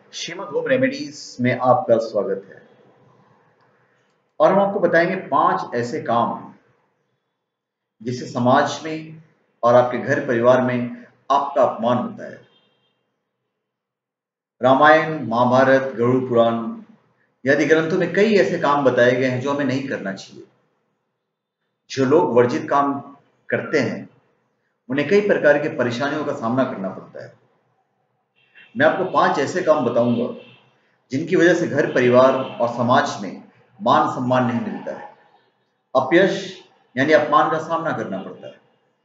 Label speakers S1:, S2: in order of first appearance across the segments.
S1: Shrimad home remedies में आपका स्वागत है। और हम आपको बताएंगे 5 ऐसे काम जिससे समाज में और आपके घर परिवार में आपका अपमान होता है। रामायण, महाभारत, गरुड़ पुराण आदि ग्रंथों में कई ऐसे काम बताए गए हैं जो हमें नहीं करना चाहिए। जो लोग वर्जित काम करते हैं उन्हें कई प्रकार की परेशानियों का सामना करना पड़ता है। मैं आपको 5 ऐसे काम बताऊंगा जिनकी वजह से घर परिवार और समाज में मान सम्मान नहीं मिलता है, अपयश यानी अपमान का सामना करना पड़ता है।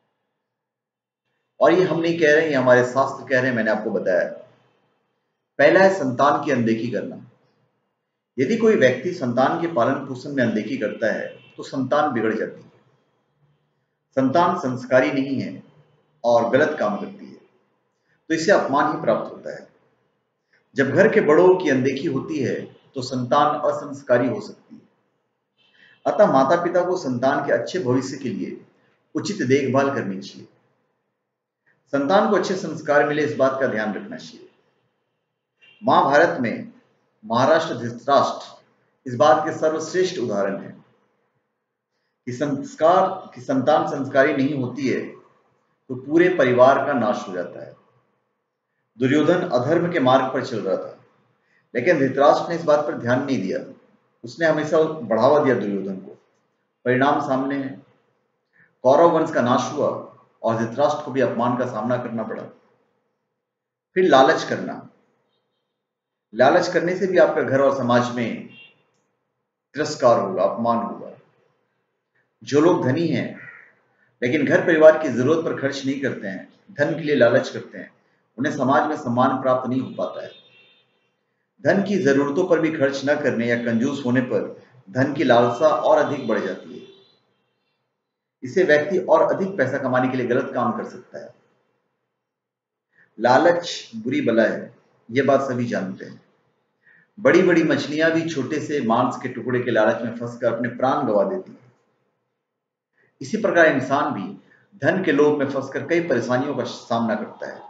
S1: और ये हम नहीं कह रहे, ये हमारे शास्त्र कह रहे हैं, मैंने आपको बताया। पहला है संतान की अनदेखी करना। यदि कोई व्यक्ति संतान के पालन पोषण में अनदेखी करता है तो संतान बिगड़ जाती है। संतान संस्कारी नहीं है और गलत काम करती है तो इसे अपमान ही प्राप्त होता है। जब घर के बड़ों की अनदेखी होती है तो संतान असंस्कारी हो सकती है। अतः माता पिता को संतान के अच्छे भविष्य के लिए उचित देखभाल करनी चाहिए। संतान को अच्छे संस्कार मिले इस बात का ध्यान रखना चाहिए। महाभारत में महाराष्ट्र धृतराष्ट्र इस बात के सर्वश्रेष्ठ उदाहरण है कि संतान संस्कारी नहीं होती है तो पूरे परिवार का नाश हो जाता है। दुर्योधन अधर्म के मार्ग पर चल रहा था, लेकिन धृतराष्ट्र ने इस बात पर ध्यान नहीं दिया। उसने हमेशा बढ़ावा दिया दुर्योधन को। परिणाम सामने है, कौरव वंश का नाश हुआ और धृतराष्ट्र को भी अपमान का सामना करना पड़ा। फिर लालच करना। लालच करने से भी आपका घर और समाज में तिरस्कार होगा, अपमान होगा। जो लोग धनी हैं लेकिन घर परिवार की जरूरत पर खर्च नहीं करते हैं, धन के लिए लालच करते हैं, उन्हें समाज में सम्मान प्राप्त नहीं हो पाता है। धन की जरूरतों पर भी खर्च न करने या कंजूस होने पर धन की लालसा और अधिक बढ़ जाती है। इससे व्यक्ति और अधिक पैसा कमाने के लिए गलत काम कर सकता है। लालच बुरी बला है, यह बात सभी जानते हैं। बड़ी बड़ी मछलियां भी छोटे से मांस के टुकड़े के लालच में फंसकर अपने प्राण गंवा देती हैं। इसी प्रकार इंसान भी धन के लोभ में फंसकर कई परेशानियों का सामना करता है।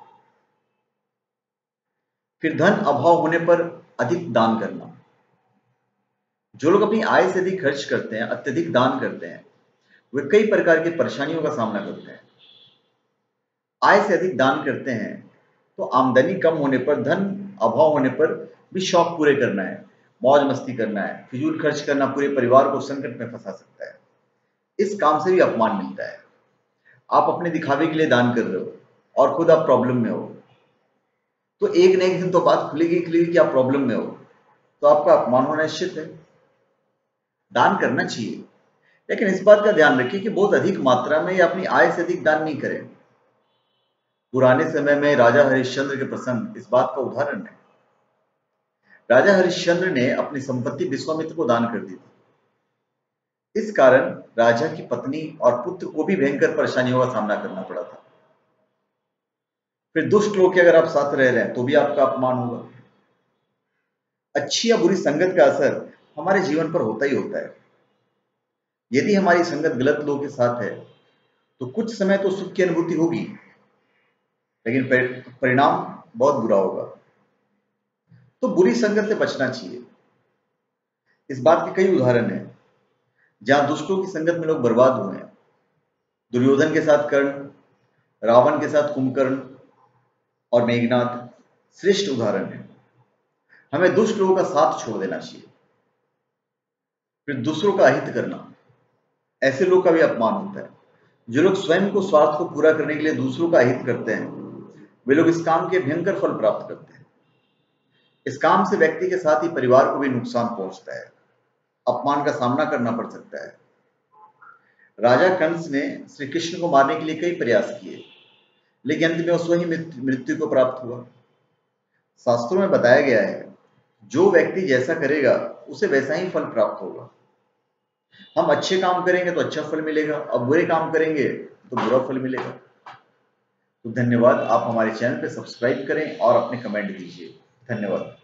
S1: फिर धन अभाव होने पर अधिक दान करना। जो लोग अपनी आय से अधिक खर्च करते हैं, अत्यधिक दान करते हैं, वे कई प्रकार की परेशानियों का सामना करते हैं। आय से अधिक दान करते हैं तो आमदनी कम होने पर, धन अभाव होने पर भी शौक पूरे करना है, मौज मस्ती करना है, फिजूल खर्च करना पूरे परिवार को संकट में फंसा सकता है। इस काम से भी अपमान मिलता है। आप अपने दिखावे के लिए दान कर रहे हो और खुद आप प्रॉब्लम में हो, तो एक न एक दिन तो बात खुलेगी कि आप प्रॉब्लम में हो, तो आपका अपमान होना निश्चित है। दान करना चाहिए, लेकिन इस बात का ध्यान रखिए कि बहुत अधिक मात्रा में या अपनी आय से अधिक दान नहीं करें। पुराने समय में राजा हरिश्चंद्र के प्रसंग इस बात का उदाहरण है। राजा हरिश्चंद्र ने अपनी संपत्ति विश्वामित्र को दान कर दी थी। इस कारण राजा की पत्नी और पुत्र को भी भयंकर परेशानियों का सामना करना पड़ा था। फिर दुष्ट लोग के अगर आप साथ रह रहे हैं तो भी आपका अपमान होगा। अच्छी या बुरी संगत का असर हमारे जीवन पर होता ही होता है। यदि हमारी संगत गलत लोगों के साथ है तो कुछ समय तो सुख की अनुभूति होगी, लेकिन परिणाम बहुत बुरा होगा। तो बुरी संगत से बचना चाहिए। इस बात के कई उदाहरण हैं जहां दुष्टों की संगत में लोग बर्बाद हुए हैं। दुर्योधन के साथ कर्ण, रावण के साथ कुंभकर्ण और मेघनाद श्रेष्ठ उदाहरण है। हमें दुष्ट लोगों का साथ छोड़ देना चाहिए। फिर दूसरों का हित करना, ऐसे लोग का भी अपमान होता है। जो लोग स्वयं को स्वार्थ को पूरा करने के लिए दूसरों का हित करते हैं, वे लोग इस काम के भयंकर फल प्राप्त करते हैं। इस काम से व्यक्ति के साथ ही परिवार को भी नुकसान पहुंचता है, अपमान का सामना करना पड़ सकता है। राजा कंस ने श्री कृष्ण को मारने के लिए कई प्रयास किए, लेकिन अंत में उस वही मृत्यु को प्राप्त हुआ। शास्त्रों में बताया गया है, जो व्यक्ति जैसा करेगा उसे वैसा ही फल प्राप्त होगा। हम अच्छे काम करेंगे तो अच्छा फल मिलेगा, और बुरे काम करेंगे तो बुरा फल मिलेगा। तो धन्यवाद। आप हमारे चैनल पे सब्सक्राइब करें और अपने कमेंट दीजिए। धन्यवाद।